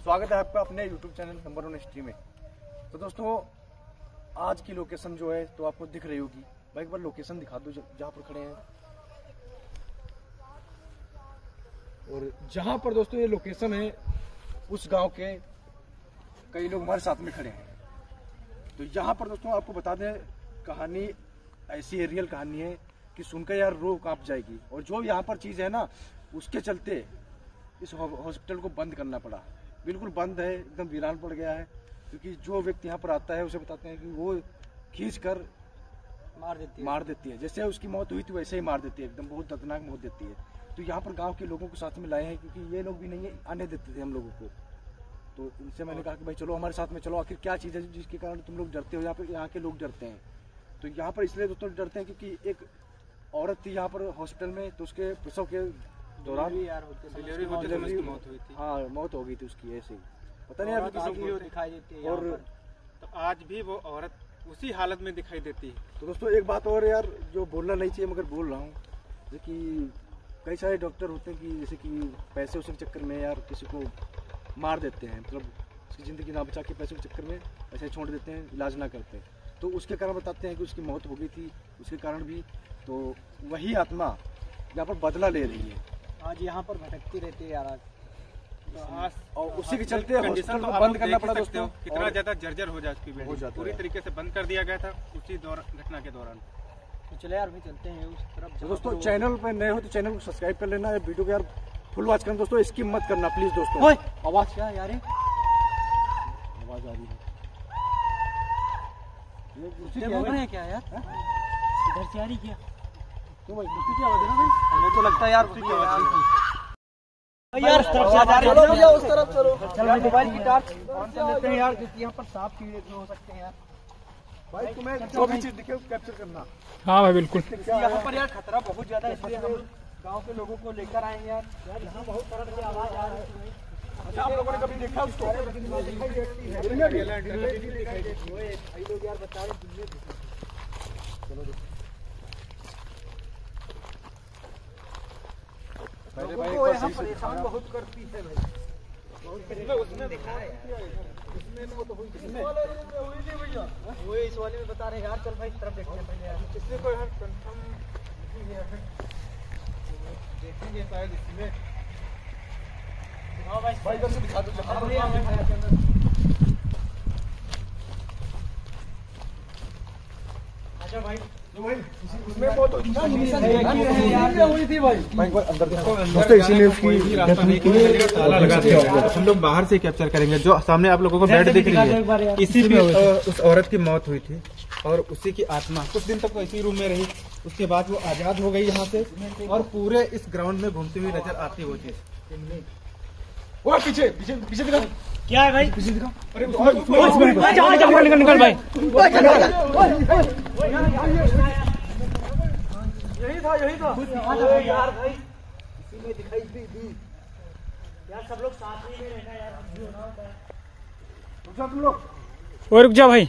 स्वागत है आपका अपने YouTube चैनल नंबर 1 हिस्ट्री में। तो दोस्तों आज की लोकेशन जो है तो आपको दिख रही होगी। भाई एक बार लोकेशन दिखा दो जहाँ पर खड़े हैं। और जहाँ पर दोस्तों ये लोकेशन है उस गांव के कई लोग हमारे साथ में खड़े हैं। तो यहाँ पर दोस्तों आपको बता दें, कहानी ऐसी है, रियल कहानी है कि सुनकर यार रूह कांप जाएगी। और जो यहाँ पर चीज़ है ना, उसके चलते इस हॉस्पिटल को बंद करना पड़ा। बिल्कुल बंद है, एकदम वीरान पड़ गया है। क्योंकि जो व्यक्ति यहाँ पर आता है उसे बताते हैं कि वो खींच कर मार देती है। जैसे उसकी मौत हुई थी वैसे ही मार देती है, एकदम बहुत दर्दनाक मौत देती है। तो यहाँ पर गांव के लोगों को साथ में लाए हैं, क्योंकि ये लोग भी नहीं आने देते थे हम लोगों को। तो इनसे मैंने कहा कि भाई चलो हमारे साथ में चलो, आखिर क्या चीज़ है जिसके कारण तुम लोग डरते हो। यहाँ के लोग डरते हैं। तो यहाँ पर इसलिए दोस्तों डरते हैं क्योंकि एक औरत थी यहाँ पर हॉस्पिटल में, तो उसके प्रसव के दौरान डिलीवरी मौत हुई थी। हाँ, मौत हो गई थी उसकी, ऐसे ही पता नहीं यार दिखाई देती है। और तो आज भी वो औरत उसी हालत में दिखाई देती है। तो दोस्तों एक बात और यार, जो बोलना नहीं चाहिए मगर बोल रहा हूँ, जैसे कि कई सारे डॉक्टर होते हैं कि जैसे कि पैसे उसे के चक्कर में यार किसी को मार देते हैं, मतलब उसकी ज़िंदगी ना बचा के पैसे के चक्कर में ऐसे छोड़ देते हैं, इलाज ना करते हैं। तो उसके कारण बताते हैं कि उसकी मौत हो गई थी, उसके कारण भी। तो वही आत्मा यहाँ पर बदला ले रही है, आज यहाँ पर भटकती रहती है यार। और उसी के चलते हॉस्पिटल को बंद करना पड़ा दोस्तों। कितना ज्यादा जर्जर हो जाती है, पूरी तरीके से बंद कर दिया गया था उसी घटना के दौरान। तो चले यार भी चलते हैं उस तरफ। तो दोस्तों चैनल पे नए हो तो चैनल को सब्सक्राइब कर लेना, वीडियो को यार फुल वॉच करना दोस्तों, स्किप मत करना प्लीज दोस्तों। आवाज क्या यार, आवाज आ रही है, बोल रहे हैं क्या यार? इधर से आ रही क्या? क्यों भाई क्या आवाज है ना भाई? हमें तो लगता है यार उसकी आवाज थी यार। चलो भैया उस तरफ चलो। चलो मोबाइल की टॉर्च ऑन कर लेते हैं यार, क्योंकि यहाँ पर सांप कीड़े हो सकते हैं यार। भाई तुम्हें जो भी चीज दिखे कैप्चर करना। हाँ भाई बिल्कुल। यहाँ पर यार खतरा बहुत ज्यादा है, इसलिए हम गांव के लोगों को लेकर आए यार। यहाँ बहुत तरह की आवाज आ रही है। अच्छा, आप लोगों ने कभी देखा उसको? लोग यार बता रहे। भाई यहाँ परेशान बहुत करती है भाई। उसमें दिखा है वो इस वाले में बता रहे यार। चल भाई तरफ देखते हैं पहले यार, इसमें कोई कंफर्म देखेंगे शायद इसमें। हाँ भाई इधर से दिखा दो। अच्छा भाई उसमें बहुत हुई थी भाई। अंदर दोस्तों इसीलिए उसकी ताला लगाते हैं। हम लोग बाहर से कैप्चर करेंगे। जो सामने आप लोगों को बेड दिख रही है, इसी पे उस औरत की मौत हुई थी और उसी की आत्मा कुछ दिन तक इसी रूम में रही। उसके बाद वो आजाद हो गई यहाँ से और पूरे इस ग्राउंड में घूमती हुई नजर आती वो चीज। वो पीछे पीछे पीछे दिखा। क्या है भाई? पीछे दिखा। अरे निकल भाई। यही था यार भाई, इसी में दिखाई दी यार। सब लोग साथ में रहना यार। तुम लोग वो रुक जा भाई,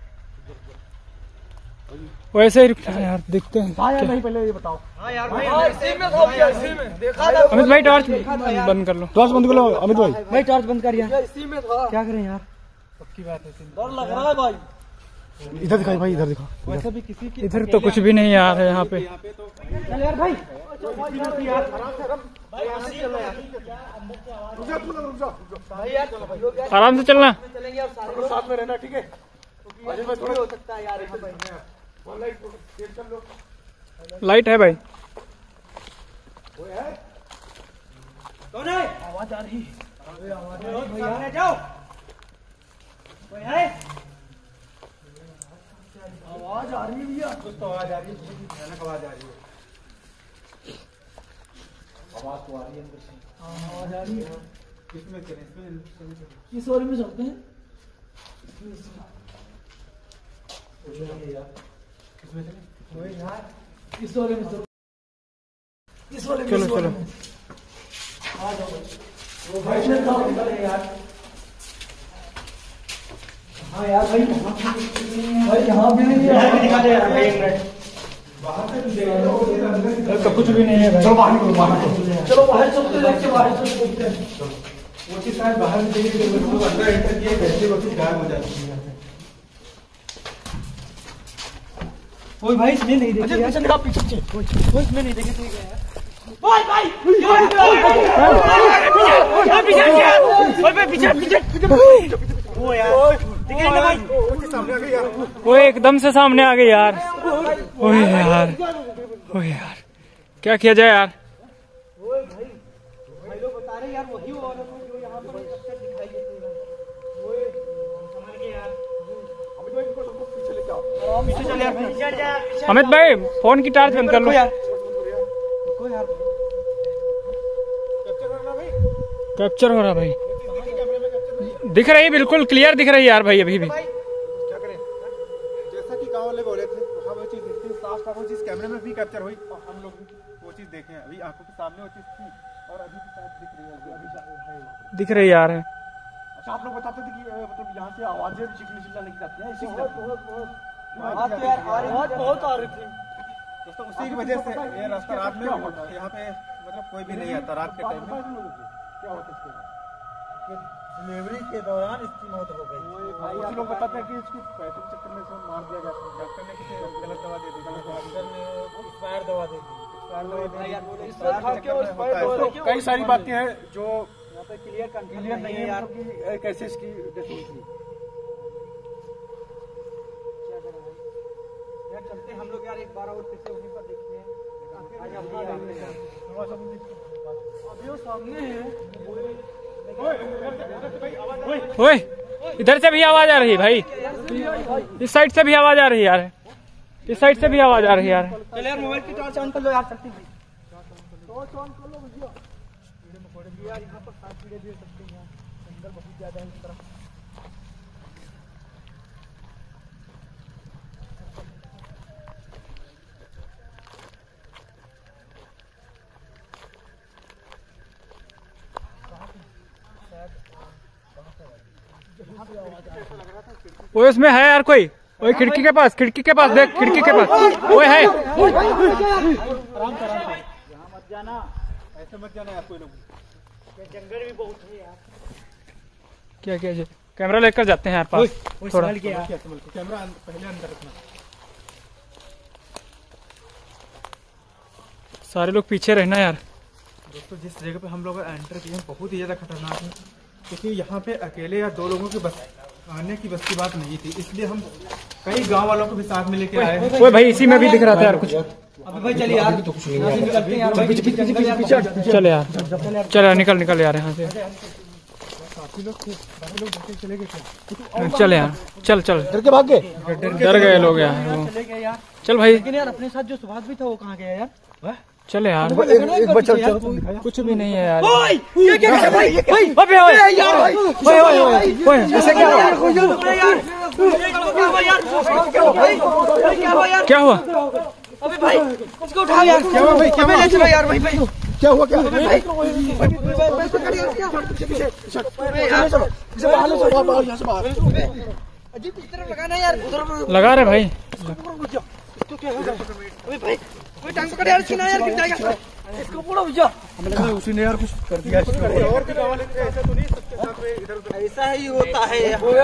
वैसे ही रुक जा यार, देखते हैं हाँ यार नहीं, पहले ये बताओ। हाँ यार भाई, इसी में देखा था। अमित भाई टॉर्च बंद कर लो। टॉर्च बंद कर लो अमित भाई। भाई टॉर्च बंद कर यार। इसी में था। क्या करें यार, पक्की बात है। डर लग रहा है भाई। इधर दिखाई भाई, इधर दिखा। वैसे भी किसी की इधर तो कुछ भी नहीं यार है यहाँ पे। चल यार भाई, आराम से चलना, चलेंगे यार सारे साथ में रहना, ठीक है? थोड़ा हो सकता है यार यहाँ पे। लाइट है भाई। कौन है? आवाज आ रही है। जाओ कोई है? आवाज आ रही है भैया। कुछ तो आवाज आ रही है, भयानक आवाज आ रही है। आवाज तो आ रही है अंदर से। आवाज आ रही है। किसमें चले? किस वाले में चलते हैं? किसमें चले? इस वाले में चलो। चलो चलो। आ जाओ भाई। यार हाँ यार भाई, भाई यहाँ भी नहीं है। दिखा दे यार भाई, एक मिनट। तो कुछ भी नहीं है भाई। चलो बाहर निकलो, बाहर निकलो। चलो बाहर चलते हैं, बाहर चलते हैं। वो चीज शायद बाहर से देखिए, लोग अंदर एंटर किए, वैसे वो चीज गायब हो जाती है यहाँ से। ओए भाई इसमें नहीं देखे यार, चल आप पीछे पीछे। ओए इसमें नहीं देखे, ठीक है यार। ओए भाई पीछे पीछे पीछे। ओ यार दिख रही ना भाई, वो सामने आ गई यार। वो एकदम से सामने आ गई यार। ओए यार, ओए यार, क्या किया जाए यार। ओए भाई भाई लोग बता रहे यार वही औरत है जो यहाँ पर अक्सर दिखाई देती है। ओए संभाल के यार, अमित भाई इनको सबको पीछे लेके आओ। पीछे चल यार, पीछे चढ़ जा। अमित भाई फोन की टार्च बंद कर लो यार, रुको यार। कैप्चर करना भाई, कैप्चर हो रहा भाई, कैमरे में कैप्चर दिख रही, बिल्कुल क्लियर दिख रही यार भाई अभी भी। क्या करें, जैसा कि गांव वाले बोले थे वहाँ वो चीज दिखती है साफ साफ, वो चीज कैमरे में भी कैप्चर हुई और हम लोग भी वो चीज देखे हैं। अभी आंखों के सामने वो चीज थी और अभी भी शायद दिख रही है, अभी दिख रही यार है। अच्छा आप लोग बताते थे कि मतलब यहाँ से आवाजें चिकनी चिल्लाने की जाती हैं, इसी बहुत आ रही थी दोस्तों। उसी की वजह से ये रास्ता रात में यहाँ पे मतलब कोई भी नहीं आता रात के टाइम में। क्या होता है डिलीवरी के दौरान इसकी मौत हो गई। कुछ लोग बताते हैं कि इसकी पैसे के चक्कर में इसे मार दिया गया। डॉक्टर ने किसी गलत दवा दे दी, डॉक्टर ने एक्सपायर दवा दे दी। कई सारी बातें हैं जो यहाँ पे क्लियर नहीं है यार कि कैसे इसकी डेथ हुई थी। यार चलते हम लोग यार एक बार और फिर से वहीं पर देखते हैं। अभी वो सामने है। ओए इधर से भी आवाज आ रही है भाई, इस साइड से भी आवाज आ रही है यार, इस साइड से भी आवाज आ रही है यार। चल यार मोबाइल की टॉर्च ऑन कर लो यार, चलते हैं टॉर्च ऑन कर लो भैया। यार यहाँ पर 7 वीडियो दे सकते हैं, जंगल बहुत ज्यादा है इस तरफ। वो उसमें है यार कोई, ओए खिड़की के पास देख, खिड़की के पास ओए है। यहाँ मत जाना, ऐसे मत जाना यार कोई लोग, जंगल भी बहुत है यार। क्या किया जाए, कैमरा लेकर जाते हैं यार पास थोड़ा। कैमरा पहले अंदर रखना। सारे लोग पीछे रहना यार। दोस्तों जिस जगह पे हम लोग एंटर किए हैं बहुत ही ज़्यादा खतरनाक है, क्योंकि यहाँ पे अकेले या 2 लोगों की बस आने की बस की बात नहीं थी, इसलिए हम कई गांव वालों को भी साथ में लेके आए हैं। ओए भाई इसी में भी दिख रहा था यार कुछ। अबे भाई चलिए यार, तो कुछ नहीं है, निकलते हैं यार भाई। चल यार, चल यार, निकल यार यहाँ से। चल यार, चल डर के भाग गए, डर गए लोग यार। चल भाई, लेकिन यार अपने साथ जो सुभाष भी था वो कहाँ गया यार? चल यार, एक बार चल कुछ भी नहीं है यार। ये क्या है भाई? अबे ओए ओए ऐसे क्या हुआ? क्या हुआ? अबे भाई इसको उठाओ यार। क्या हुआ भाई? क्या ले चलो यार भाई। क्या हुआ भाई? अजीब इस तरफ लगाना यार, उधर लगा रहे भाई। अबे भाई कोई टांग पकड़ यार, इसकी ना यार गिर जाएगा इसको, पूरा भैया हमें लगा उसी ने यार कुछ कर दिया। और भी गाँव वाले थे, ऐसा तो नहीं सबके साथ में इधर उधर। ऐसा ही होता है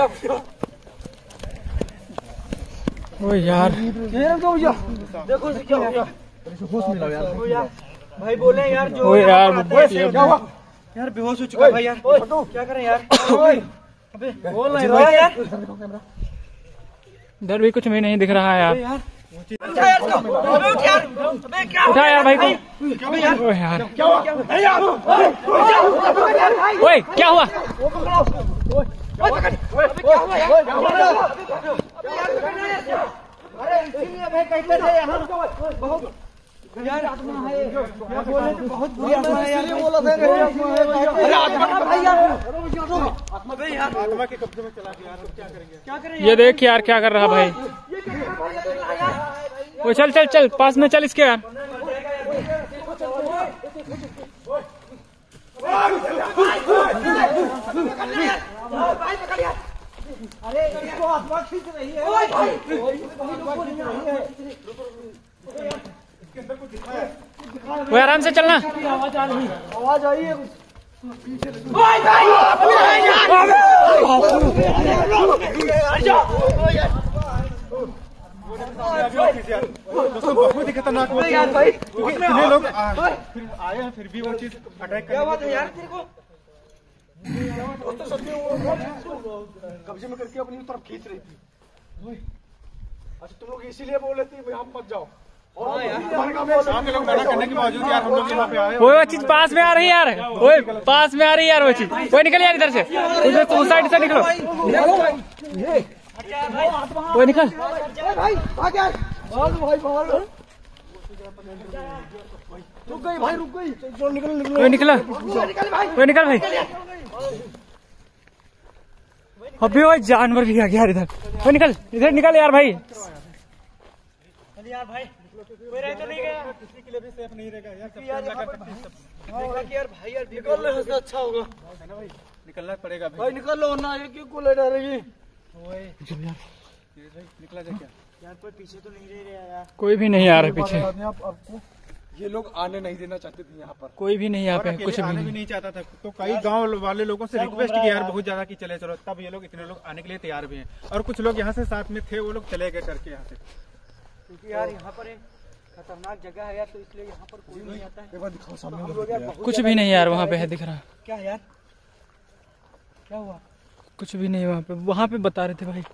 ओ यार, देखो क्या हो गया, होश में लाओ यार भाई। बोले यार जो ओ यार, यार बेहोश हो चुका भाई यार, क्या करें यार? अबे बोल नहीं रहा यार, इधर भी कुछ भी नहीं दिख रहा है यार। उठा यार इसको, अबे उठ यार, अबे क्या उठा यार भाई को। ओ यार, ओए क्या हुआ? अरे इसीलिए भाई कहते थे यहाँ बहुत यार आत्मा है, बोले तो बहुत बुरी आत्मा है यार, बोला था अरे आत्मा का भाई यार, आत्मा भाई यार, आत्मा के कब्जे में चला गया यार, क्या करेंगे? क्या करें ये देख यार क्या कर रहा भाई। ओ चल चल चल, पास में चल इसके यार। अरे इसको आत्मा खींच रही है। वो आराम से चलना। आवाज आई है, दोस्तों बहुत ही खतरनाक वो यार भाई, कितने लोग फिर आए हैं फिर भी वो चीज अटैक क्या बात है यार तेरे को? कब्जे में करके अपनी तरफ खींच रही थी। अच्छा तुम लोग इसीलिए बोल रहे थे यहाँ मत जाओ। सामने लोग मना करने के बावजूद यार हम लोग यहाँ पे आए। वो चीज पास में आ रही है यार, वो पास में आ रही है यार वो चीज। वो निकल यार इधर से, उस साइड से निकलो। वो निकल भाई रुक गई भाई, रुक गई। निकल वो निकला, वो निकल भाई। अभी वो जानवर भी आ गया यार इधर। वो निकल, इधर निकल यार भाई। यार भाई कोई रह तो नहीं गया, किसी के लिए भी सेफ नहीं रहेगा यार। यार भाई यार निकल ले तो अच्छा होगा है ना भाई, निकलना पड़ेगा भाई। निकल लो ना, ये क्यों ले डालेगी? निकला जाए क्या यार कोई पीछे तो नहीं रह रहा यार, कोई भी नहीं आ रहा पीछे, आपको ये लोग आने नहीं देना चाहते थे यहाँ पर। कोई भी नहीं यहाँ पे, कुछ भी आने भी नहीं। नहीं चाहता था। तो कई गांव वाले लोगों से रिक्वेस्ट की यार बहुत ज्यादा कि चले चलो, तब ये लोग इतने लोग आने के लिए तैयार भी हैं। और कुछ लोग यहाँ से साथ में थे, वो लोग चले गए करके यहाँ से, क्योंकि यार यहाँ पर एक खतरनाक जगह है यार, तो इसलिए यहाँ पर कोई नहीं आता है। एक बार दिखाओ सामने। कुछ भी नहीं यार वहाँ पे है, दिख रहा। क्या यार क्या हुआ? कुछ भी नहीं वहाँ पे बता रहे थे भाई।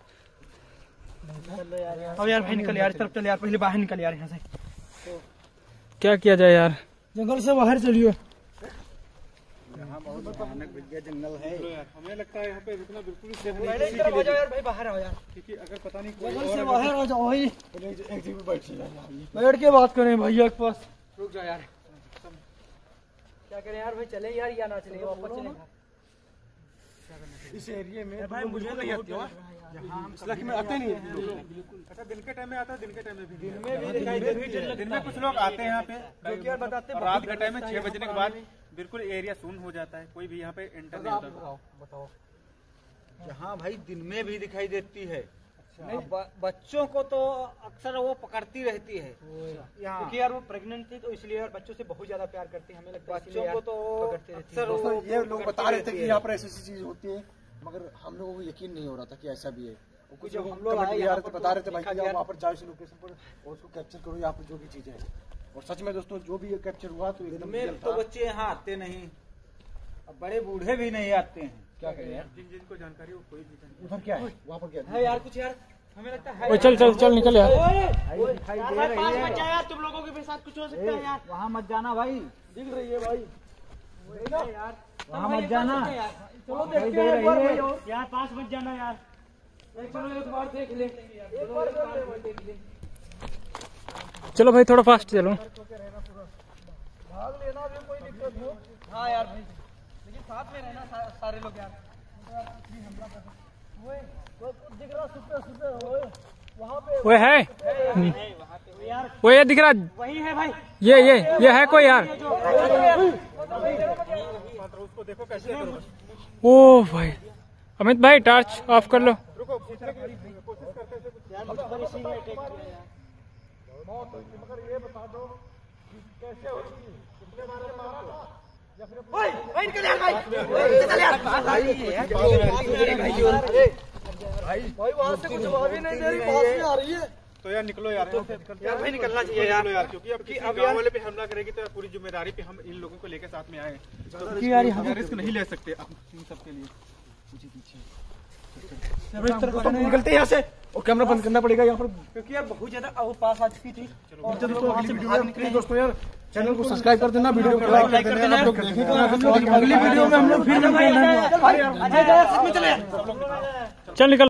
अब यार भाई निकल यार, तरफ चल यार, पहले बाहर निकल यार यहाँ से। क्या किया जाए यार, जंगल से बाहर चलिए। यहाँ बहुत भयानक जंगल है। हमें लगता है यहाँ पे रुकना बिल्कुल सेफ नहीं पहले इधर आ जाओ यार भाई, बाहर आओ यार, क्योंकि अगर पता नहीं जंगल से बाहर आ जाओ भाई। एक जगह बैठ के बात करें भैया के पास। रुक जाओ यार, क्या करें यार भाई, चले यार या ना चले, वापस चले। इस एरिया में भाई मुझे नहीं आती हो, इलाके में आते नहीं है। अच्छा दिन के टाइम में आता है, दिन के टाइम में भी दिखाई देती। दिन में कुछ लोग आते हैं यहाँ पे, जो कि यार बताते हैं रात के टाइम में 6 बजने के बाद बिल्कुल एरिया सुन हो जाता है, कोई भी यहाँ पे एंटर नहीं होता। बताओ। यहाँ भाई दिन में भी दिखाई देती है। बच्चों को तो अक्सर वो पकड़ती रहती है यहाँ, क्योंकि यार वो प्रेग्नेंट थी, तो इसलिए यार बच्चों से बहुत ज्यादा प्यार करती है। हमें लगता है बच्चों को तो पकड़ती रहती है। अक्सर वो ये लोग बता रहे थे कि यहाँ पर ऐसी ऐसी चीज होती है, मगर हम लोगों को यकीन नहीं हो रहा था कि ऐसा भी है। और कुछ जब लोग हम लोग आए कमेंट यहाँ यार पर बता रहे थे भाई देखा कि यार- आप वहाँ पर जाओ इस लोकेशन पर और उसको कैप्चर करो, यहाँ पर जो भी चीजें है। और सच में दोस्तों जो भी कैप्चर हुआ तो एकदम में रियल तो था। बच्चे यहाँ आते नहीं, अब बड़े बूढ़े भी नहीं आते हैं। क्या करें यार? जिनको जानकारी हो, कोई भी जानकारी। उधर क्या है, वहाँ पर क्या है यार कुछ यार, हमें लगता है। वो चल चल चल निकल यार। दिखाई दे रही है यार, तुम लोगों के साथ कुछ हो सकता है यार। वहाँ मत जाना भाई, दिख रही है भाई यार, वहाँ मत जाना। चलो देखते हैं एक बार भाई यार, पास मत जाना यार। चलो एक बार देख ले, एक बार देख ले। चलो भाई थोड़ा फास्ट चलो। भाग लेना भी कोई दिक्कत हो। हाँ यार भाई, लेकिन साथ में रहना सारे लोग यार। वो दिख रहा सुबह वहाँ पे वो है, यार, वो ये दिख रहा, वही है भाई। ये है कोई यार। उसको देखो कैसे करो। ओ भाई अमित भाई टॉर्च ऑफ कर लो। रुको, खींचने की कोशिश करते थे कुछ। मगर ये बता दो कैसे होगी, कितने बार से मारा था या फिर भाई निकल यार भाई, निकल यार भाई वहाँ से कुछ आवाज ही नहीं दे रही, पास में आ रही है। तो यार निकलो यार, यार भाई निकलना चाहिए यार, यार क्योंकि अब किसी गाँव वाले पे हमला करेगी तो पूरी जिम्मेदारी पे हम इन लोगों को लेकर साथ में आए हैं। तो यार यहाँ रिस्क नहीं ले सकते अब इन सबके लिए। निकलते यहाँ से, और कैमरा बंद करना पड़ेगा यहाँ पर, क्योंकि यार बहुत ज्यादा वो पास आ चुकी थी। और जब दोस्तों अगली वीडियो में प्लीज दोस्तों यार चैनल को सब्सक्राइब कर देना, वीडियो को लाइक कर देना। अगली वीडियो में हम लोग फिर चल निकल।